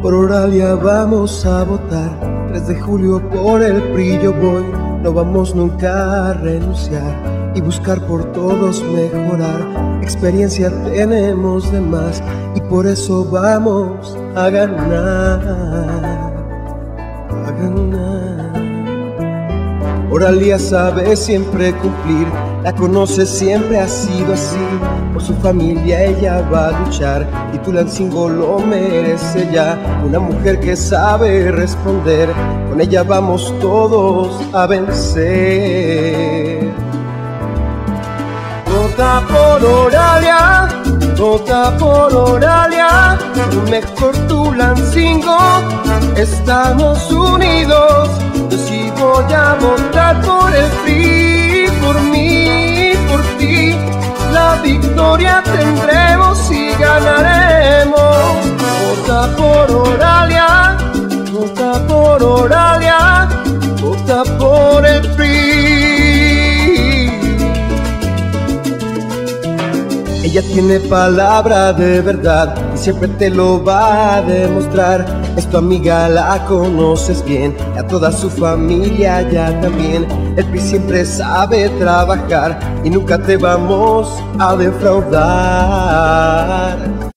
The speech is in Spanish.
Por Oralia vamos a votar, 3 de julio por el PRI yo voy. No vamos nunca a renunciar y buscar por todos mejorar. Experiencia tenemos de más y por eso vamos a ganar, a ganar. Oralia sabe siempre cumplir, la conoce, siempre ha sido así. Por su familia ella va a luchar y Tulancingo lo merece ya. Una mujer que sabe responder, con ella vamos todos a vencer. Vota por Oralia, vota por Oralia, un mejor Tulancingo, estamos unidos. Yo sí voy a votar por el PRI, por mí, por ti. La victoria tendremos y ganaremos. Vota por Oralia, vota por Oralia, vota por el PRI. Ella tiene palabra de verdad y siempre te lo va a demostrar. Es tu amiga, la conoces bien, y a toda su familia ya también. El PRI siempre sabe trabajar y nunca te vamos a defraudar.